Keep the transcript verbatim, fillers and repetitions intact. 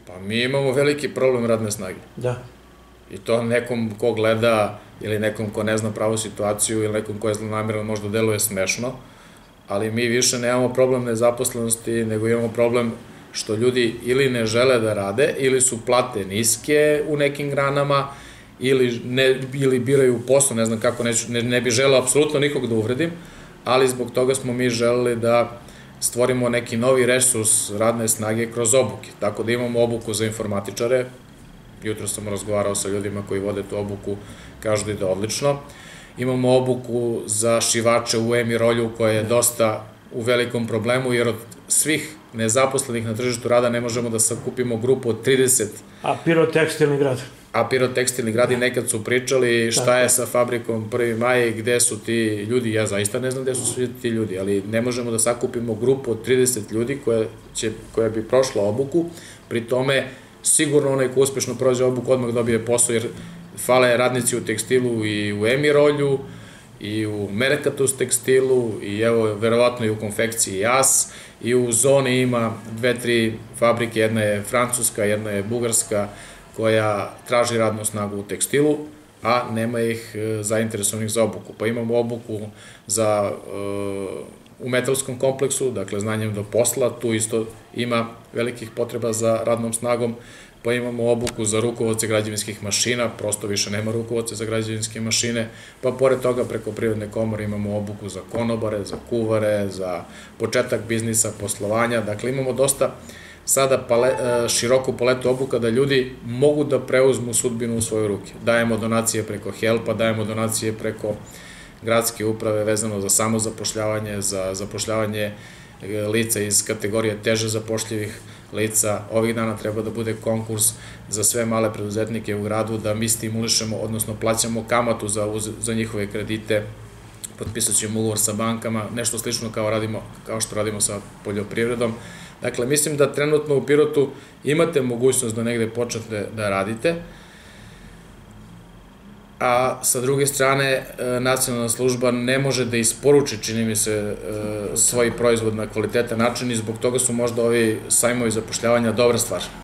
Pa mi imamo veliki problem radne snage. Da. I to nekom ko gleda ili nekom ko ne zna pravu situaciju ili nekom ko je zlonameran možda deluje smešno, ali mi više nemamo problem nezaposlenosti, nego imamo problem što ljudi ili ne žele da rade, ili su plate niske u nekim granama, ili, ne, ili biraju posao, ne znam kako, neću, ne, ne bi želeo apsolutno nikog da uvredim, ali zbog toga smo mi želeli da stvorimo neki novi resurs radne snage kroz obuke. Tako da imamo obuku za informatičare, jutro sam razgovarao sa ljudima koji vode tu obuku, kažu da ide odlično. Imamo obuku za šivače u e-mirolju koja je dosta u velikom problemu, jer od svih nezaposlenih na tržištu rada ne možemo da sakupimo grupu od trideset. A Pirotekstilni grad? A Pirotekstilni grad i nekad su pričali šta je sa fabrikom prvi maj, gde su ti ljudi, ja zaista ne znam gde su svi ti ljudi, ali ne možemo da sakupimo grupu od trideset ljudi koja bi prošla obuku, pri tome sigurno onaj ko uspešno prođe obuku odmah dobije posao, jer fale radnici u tekstilu i u e-mirolju, i u Mercatus tekstilu, i evo, verovatno i u konfekciji Jas, i u zoni ima dve, tri fabrike, jedna je francuska, jedna je bugarska, koja traži radnu snagu u tekstilu, a nema ih zainteresovanih za obuku. Pa imamo obuku za u metalskom kompleksu, dakle znanjem do posla, tu isto ima velikih potreba za radnom snagom, pa imamo obuku za rukovodce građevinskih mašina, prosto više nema rukovodce za građevinske mašine, pa pored toga preko Privredne komore imamo obuku za konobare, za kuvare, za početak biznisa, poslovanja, dakle imamo dosta sada široku paletu obuka da ljudi mogu da preuzmu sudbinu u svoje ruke. Dajemo donacije preko Helpa, dajemo donacije preko gradske uprave vezano za samozapošljavanje, za zapošljavanje lica iz kategorije teže zapošljivih lica. Ovih dana treba da bude konkurs za sve male preduzetnike u gradu, da mi stimulišemo, odnosno plaćamo kamatu za njihove kredite, potpisat ćemo ugovor sa bankama, nešto slično kao što radimo sa poljoprivredom. Dakle, mislim da trenutno u Pirotu imate mogućnost da negde počnete da radite, a sa druge strane nacionalna služba ne može da isporuči, čini mi se, svoj proizvod na kvalitetan način i zbog toga su možda ovi sajmovi zapošljavanja dobra stvar.